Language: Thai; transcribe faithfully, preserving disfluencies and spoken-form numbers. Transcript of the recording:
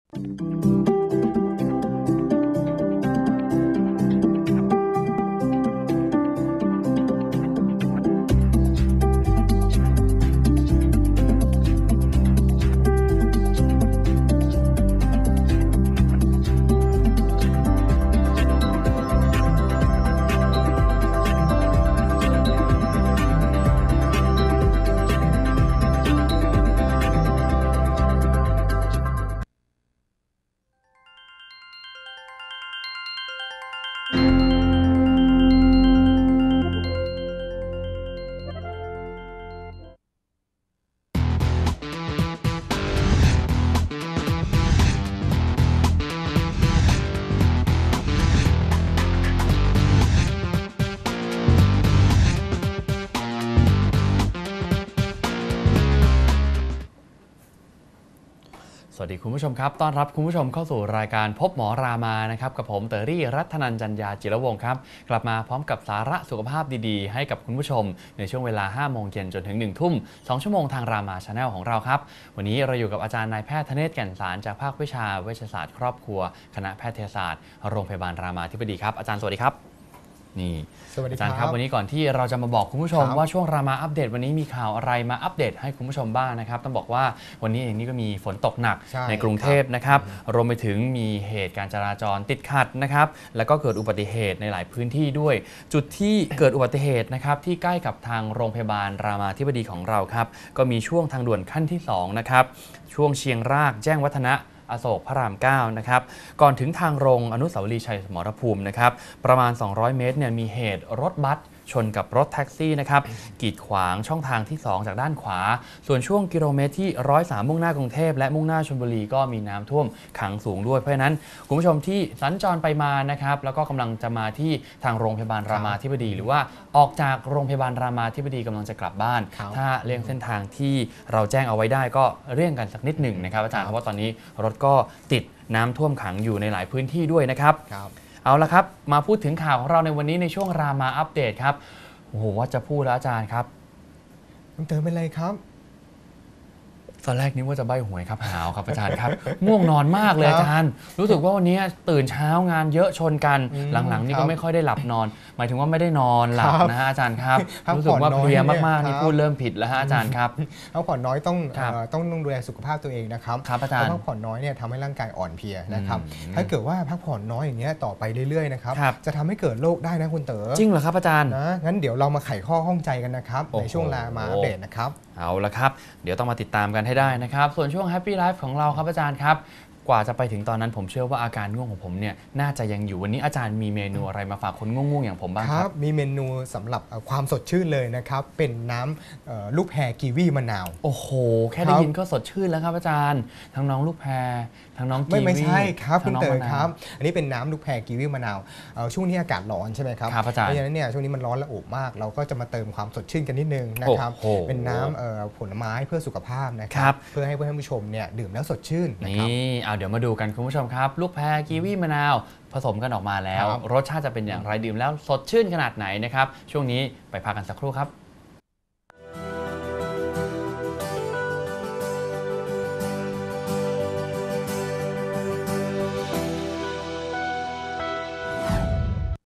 สวัสดีคุณผู้ชมครับต้อนรับคุณผู้ชมเข้าสู่รายการพบหมอรามานะครับกับผมเตอรี่รัตนันจันยาจิรวงศ์ครับกลับมาพร้อมกับสาระสุขภาพดีๆให้กับคุณผู้ชมในช่วงเวลาห้าโมงเย็นจนถึงหนึ่งทุ่มสองชั่วโมงทางรามาชาแนลของเราครับวันนี้เราอยู่กับอาจารย์นายแพทย์ธเนศแก่นสารจากภาควิชาเวชศาสตร์ครอบครัวคณะแพทยศาสตร์โรงพยาบาลรามาธิบดีครับอาจารย์สวัสดีครับนี่อาจารย์ครับวันนี้ก่อนที่เราจะมาบอกคุณผู้ชมว่าช่วงรามาอัปเดตวันนี้มีข่าวอะไรมาอัปเดตให้คุณผู้ชมบ้างนะครับต้องบอกว่าวันนี้เองนี่ก็มีฝนตกหนัก ใ, ในกรุงเทพนะครับรวมไปถึงมีเหตุการจราจรติดขัดนะครับแล้วก็เกิดอุบัติเหตุในหลายพื้นที่ด้วยจุดที่เกิดอุบัติเหตุนะครับที่ใกล้กับทางโรงพยาบาลรามาธิบดีของเราครับก็มีช่วงทางด่วนขั้นที่สองนะครับช่วงเชียงรากแจ้งวัฒนะอโศกพระรามเก้านะครับก่อนถึงทางลงอนุสาวรีย์ชัยสมรภูมินะครับประมาณสองร้อยเมตรเนี่ยมีเหตุรถบัสชนกับรถแท็กซี่นะครับกีดขวางช่องทางที่สองจากด้านขวาส่วนช่วงกิโลเมตรที่หนึ่งร้อยสามมุ่งหน้ากรุงเทพและมุ่งหน้าชลบุรีก็มีน้ำท่วมขังสูงด้วยเพราะฉะนั้นคุณผู้ชมที่สัญจรไปมานะครับแล้วก็กำลังจะมาที่ทางโรงพยาบาลรามาธิบดีหรือว่าออกจากโรงพยาบาลรามาธิบดีกำลังจะกลับบ้านถ้าเลี่ยงเส้นทางที่เราแจ้งเอาไว้ได้ก็เลี่ยงกันสักนิดหนึ่งนะครับอาจารย์เพราะว่าตอนนี้รถก็ติดน้ำท่วมขังอยู่ในหลายพื้นที่ด้วยนะครับเอาละครับมาพูดถึงข่าวของเราในวันนี้ในช่วงรามาอัปเดตครับโอ้โหว่าจะพูดแล้วอาจารย์ครับต้องเติมเป็นไรครับตอนแรกนึกว่าจะใบ้หวยครับหาวครับอาจารย์ครับง่วงนอนมากเลยอาจารย์รู้สึกว่าวันนี้ตื่นเช้างานเยอะชนกันหลังๆนี่ก็ไม่ค่อยได้หลับนอนหมายถึงว่าไม่ได้นอนหลับนะฮะอาจารย์ครับรู้สึกว่าเพลียมากๆนี่พูดเริ่มผิดแล้วฮะอาจารย์ครับพักผ่อนน้อยต้องต้องต้องดูแลสุขภาพตัวเองนะครับครับอาจารย์พักผ่อนน้อยเนี่ยทำให้ร่างกายอ่อนเพลียนะครับถ้าเกิดว่าพักผ่อนน้อยอย่างเงี้ยต่อไปเรื่อยๆนะครับจะทำให้เกิดโรคได้นะคุณเต๋อจริงเหรอครับอาจารย์นะงั้นเดี๋ยวเรามาไขข้อข้องใจกันนะครับในช่วงรามาอัปเดตนะครับเอาละครับเดี๋ยวต้องมาติดตามกันให้ได้นะครับส่วนช่วง Happy Life ของเราครับอาจารย์ครับกว่าจะไปถึงตอนนั้นผมเชื่อว่าอาการง่วงของผมเนี่ยน่าจะยังอยู่วันนี้อาจารย์มีเมนูอะไรมาฝากคนง่วงๆอย่างผมบ้างครับมีเมนูสำหรับความสดชื่นเลยนะครับเป็นน้ำลูกแพรกีวีมะนาวโอ้โหแค่ได้ยินก็สดชื่นแล้วครับอาจารย์ทั้งน้องลูกแพรทั้งน้องกีวีไม่ใช่ครับคุณเต๋อครับอันนี้เป็นน้ำลูกแพรกีวีมะนาวช่วงนี้อากาศร้อนใช่ไหมครับเพราะฉะนั้นเนี่ยช่วงนี้มันร้อนระอุมากเราก็จะมาเติมความสดชื่นกันนิดนึงนะครับเป็นน้ำผลไม้เพื่อสุขภาพนะครับเพื่อให้เพื่อนผู้ชมเนี่ยดื่มแล้วสดชื่นนี่เอาเดี๋ยวมาดูกันคุณผู้ชมครับลูกแพรกีวีมะนาวผสมกันออกมาแล้วรสชาติจะเป็นอย่างไรดื่มแล้วสดชื่นขนาดไหนนะครับช่วงนี้ไปพักกันสักครู่ครับ